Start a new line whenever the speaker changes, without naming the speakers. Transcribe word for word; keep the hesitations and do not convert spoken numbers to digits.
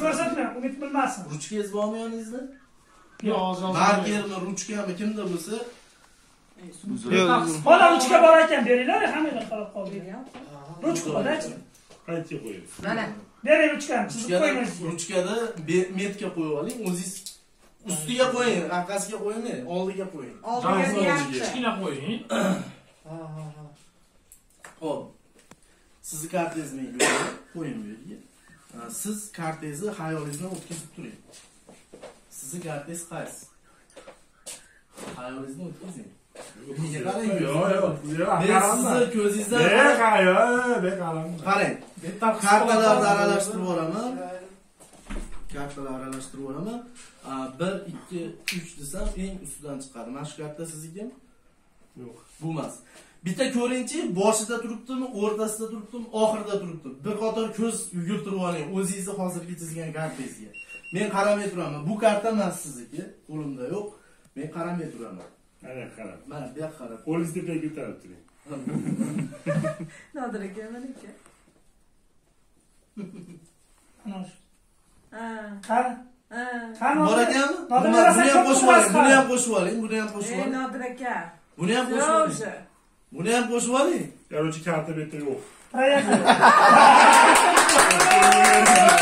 ko'rsatma, umid bilmasin.
Ruchkangiz bormi yoningizda?
Yo'q,
markermi, ruchkami kimda bo'lsa?
Mana ruchka bor ekan, beringlar, hammalar qarab qoldi. Ruchka bor-chi?
Qancha qo'ying?
Mana. Bering ruchkani, siz qo'ying.
Ruchkada metga qo'yib oling, o'zingiz ustiga qo'ying, orqasiga qo'ymang, oldiga qo'ying.
Oldiga
kichkina qo'ying.
Ha, ha, ha.
Xo'p. Sizni kartangizni qo'ying bu yerga. Siz kartangizni xayolingizdan o'tkazib turing. Sizni kartangiz qaysi? Xayolingizdan o'tkazing. Qarang.
Yo'q, yo'q.
Men sizni ko'zingizdan
qarang.
Qarang. Kartalarni aralashtirib yuboraman. Kartalarni aralashtirib yuboraman. bir, ikki, uch desam eng ustidan chiqadi. Mana shu karta sizniki?
Yo'q.
Bu emas. Bitta ko'ringchi, boshida turibdimi, o'rtasida turibdimi, oxirida turibdimi. Bir qator ko'z yugurtirib oling o'zingizni hozirgi chizgan kartangizga. Men qaramay turaman. Bu karta emas sizniki, qo'limda yo'q. Men qaramay turaman.
Mana qarab.
Mana bu yoqqa qarab.
Qo'lingizni tepga ko'tarib turing.
Nodir aka, mana aka.
Ana shu.
Ha.
Qani?
Ha.
Qani?
Bor ekanmi? Buni ham qo'shib oling, buni ham qo'shib oling, buni ham qo'shib
Ey
oling.
Nodir aka.
Buni ham qo'shib oling. Buni ham qo'shib oling.
Короче, karta bu yerda yo'q.
Proyekt.